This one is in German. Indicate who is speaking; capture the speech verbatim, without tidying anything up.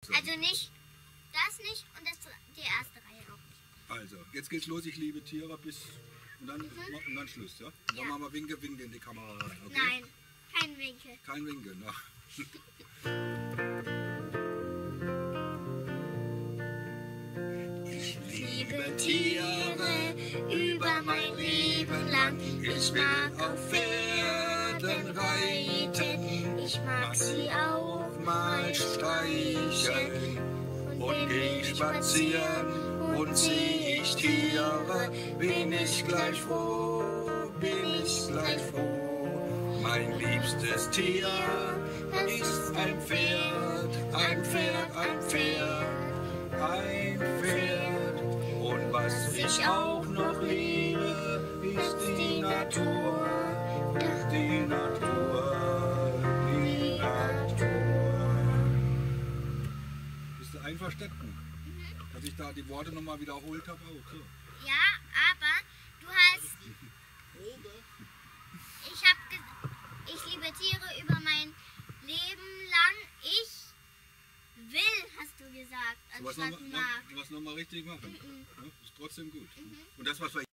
Speaker 1: So.
Speaker 2: Also nicht, das nicht und das, die erste Reihe auch nicht.
Speaker 1: Also, jetzt geht's los, ich liebe Tiere bis und dann,
Speaker 2: Mhm.
Speaker 1: und dann Schluss, ja?
Speaker 2: Ja.
Speaker 1: Dann machen wir Winke, Winke in die Kamera rein, okay?
Speaker 2: Nein, kein Winkel.
Speaker 1: Kein Winke, ne? Ich liebe Tiere über mein Leben lang. Ich will auf Pferden reiten.
Speaker 2: Ich mag sie auch
Speaker 1: Mal streicheln und geh ich spazieren und seh ich Tiere, bin ich gleich froh, bin ich gleich froh. Mein liebstes Tier ist ein Pferd, ein Pferd, ein Pferd, ein Pferd. Und was ich auch noch liebe, ist die Natur, die Natur, die Natur. Bist du einverstanden?
Speaker 2: Mhm.
Speaker 1: Dass ich da die Worte nochmal wiederholt habe auch. So.
Speaker 2: Ja, aber du hast, ich habe gesagt, ich liebe Tiere über mein Leben lang. Ich will, hast du gesagt,
Speaker 1: So was
Speaker 2: anstatt
Speaker 1: nochmal
Speaker 2: mag.
Speaker 1: noch, was noch mal richtig machen.
Speaker 2: Mhm.
Speaker 1: Ja, ist trotzdem gut.
Speaker 2: Mhm.
Speaker 1: Und das, was wir